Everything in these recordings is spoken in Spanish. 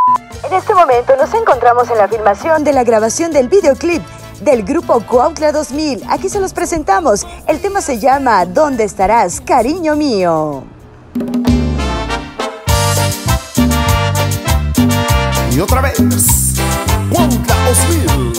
En este momento nos encontramos en la filmación de la grabación del videoclip del grupo Cuautla 2000. Aquí se los presentamos. El tema se llama ¿Dónde estarás, cariño mío? Y otra vez, Cuautla 2000.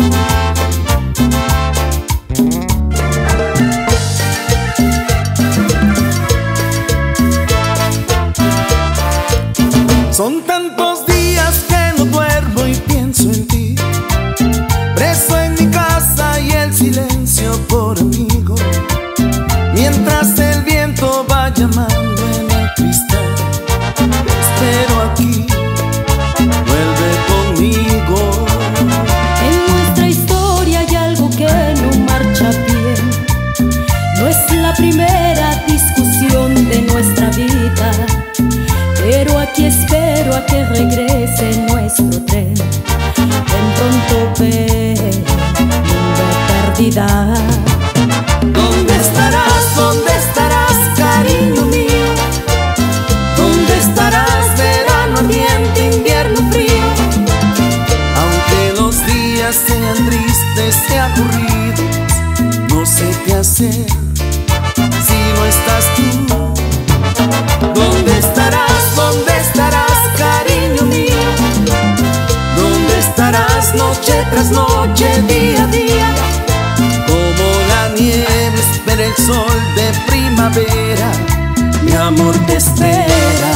Son tantos días que no duermo y pienso en ti, preso en mi casa y el silencio por amigo, mientras el viento va llamando en el cristal. Espero aquí, vuelve conmigo. En nuestra historia hay algo que no marcha bien. No es la primera discusión de nuestra vida, pero aquí espero a que regrese nuestro tren. En pronto ve nube perdida. ¿Dónde estarás, cariño mío? ¿Dónde estarás, verano ardiente, invierno frío? Aunque los días sean tristes y aburridos, no sé qué hacer si no estás tú. ¿Dónde estarás, cariño mío? ¿Dónde estarás noche tras noche, día a día? Como la nieve espera el sol de primavera, mi amor te espera.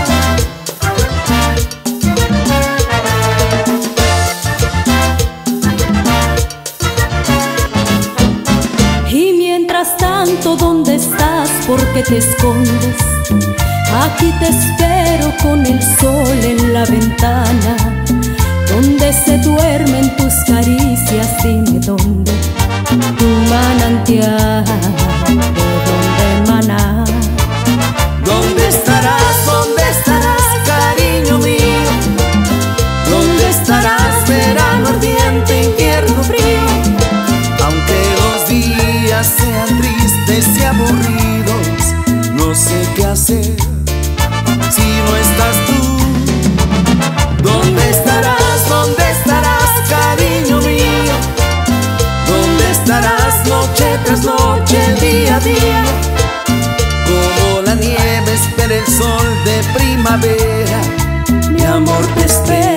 Y mientras tanto, ¿dónde estás? ¿Por qué te escondes? Aquí te espero con el sol en la ventana, donde se duermen tus caricias. Dime dónde, tu manantial, de dónde emana. ¿Dónde estarás, cariño mío? ¿Dónde estarás, verano ardiente, invierno frío? Aunque los días sean tristes y aburridos, no sé qué hacer si no estás tú. ¿Dónde estarás, cariño mío? ¿Dónde estarás noche tras noche, día a día? Como la nieve espera el sol de primavera, mi amor te espera.